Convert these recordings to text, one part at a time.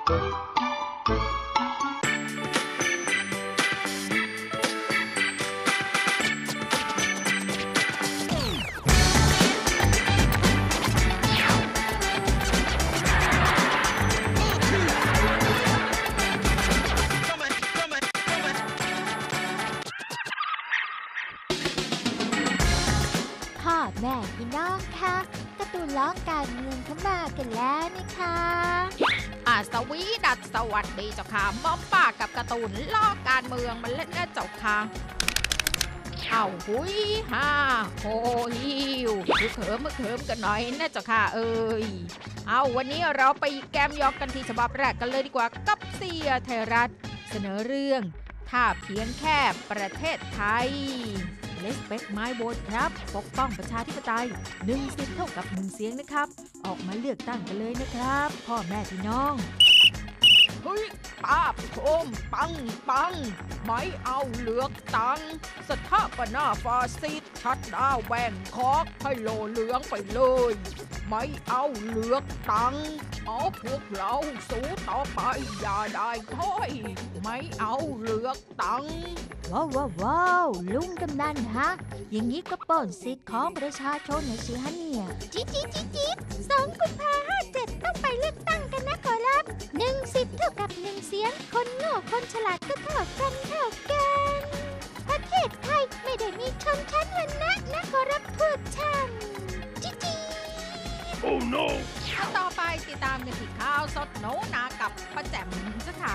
พ่อแม่พี่น้องคะการ์ตูนล้อการเมืองเข้ามากันแล้วนะคะสวีดัสสวัสดีเจ้าค่ะม่อมป้ากับการ์ตูนล้อการเมืองมันเล่นนะเจ้าค่ะเอาหุยฮ่าโหฮิวเขิมกันหน่อยนะเจ้าค่ะเอ้ยเอาวันนี้เราไปแกมยอกกันที่ฉบับแรกกันเลยดีกว่ากับเสียไทยรัฐเสนอเรื่องถ้าเพียงแค่ประเทศไทยRespect my vote ครับปกป้องประชาธิปไตย1 สิทธิ์เท่ากับ1เสียงนะครับออกมาเลือกตั้งกันเลยนะครับพ่อแม่พี่น้องเฮ้ยป้าโคมปังไม่เอาเลือกตั้งสถาปนาฟาสซิสต์ชัดดาวแบ่งคอกให้โลเหลืองไปเลยไม่เอาเลือกตั้งเอาพวกเราสู้ต่อไปอย่าได้ท้อยไม่เอาเลือกตั้งว้าวลุงกำนันฮะอย่างนี้ก็ปล้นสิทธิ์ของประชาชนนะสิฮะเนี่ยจิ๊ด2 กุมภาพันธ์ 57ต้องไปเลือกตั้งกันนะขอรับ1 สิทธิ์เท่ากับ1เสียงคนโง่คนฉลาดก็เท่ากันประเทศไทยไม่ได้มีชนชั้นวรรณะนะขอรับพวกช่างจิ๊ด Oh no ต่อไปติดตามกันที่ข่าวสดโนนากับป้าแจ่มสถา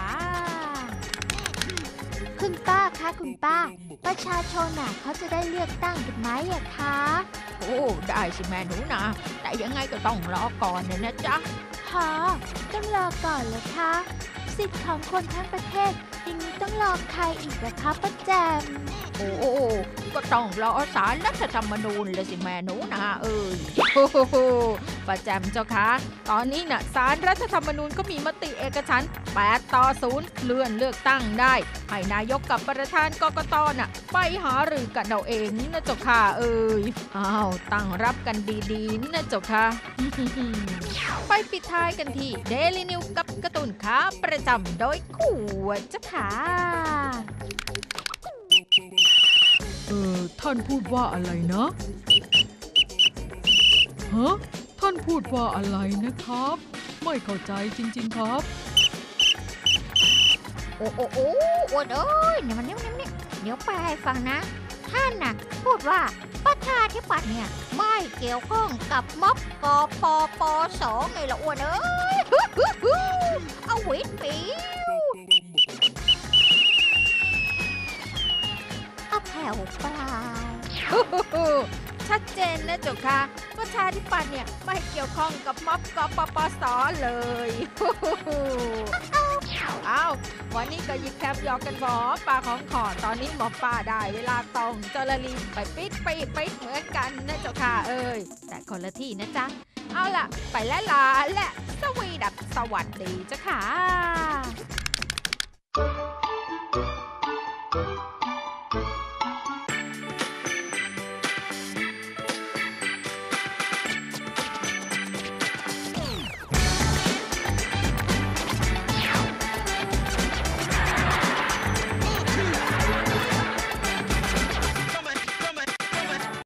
คุณป้าคะคุณป้าประชาชนน่ะเขาจะได้เลือกตั้งกันไหมอะคะโอ้ได้สิแม่หนูนะแต่ยังไงก็ต้องรอก่อนนะจ๊ะต้องรอก่อนเหรอคะสิทธิ์ของคนทั้งประเทศอย่างนี้ต้องรอใครอีกอะคะป้าแจมโอ้ก็ต้องรอศาลรัฐธรรมนูญเลยสิแม่หนูนะป้าแจมเจ้าคะตอนนี้น่ะศาลรัฐธรรมนูญก็มีมติเอกฉันท์8-0เลื่อนเลือกตั้งได้ให้นายกกับประธานกกต.น่ะไปหารือกันเอาเองนะเจ้าค่ะตั้งรับกันดีๆนะเจ้าค่ะไปปิดท้ายกันที่ Daily News กับการ์ตูนขาประจำโดยคู่เจ้าค่ะท่านพูดว่าอะไรนะท่านพูดว่าอะไรนะครับไม่เข้าใจจริงๆครับโอ้เอ้ยเนี่ยมันเนี่ยเดี๋ยวแปลให้ฟังนะท่านน่ะพูดว่าประชาธิปัตย์เนี่ยไม่เกี่ยวข้องกับม็อบกปปสไงล่ะอ้วนเอ้ยเอาหวิดปีแผ่วเปล่าชัดเจนนะเจ้าค่ะประชาธิปัตย์เนี่ยไม่เกี่ยวข้องกับม็อบกปปสเลยวันนี้ก็ยิบแคปยอกกันหมอป่าของขอตอนนี้หมอป่าได้เวลาตรงเจรลีไปปิดเหมือนกันนะเจ้าค่ะแต่คนละที่นะจ๊ะเอาล่ะไปและลาและสวีดัสสวัสดีเจ้าค่ะ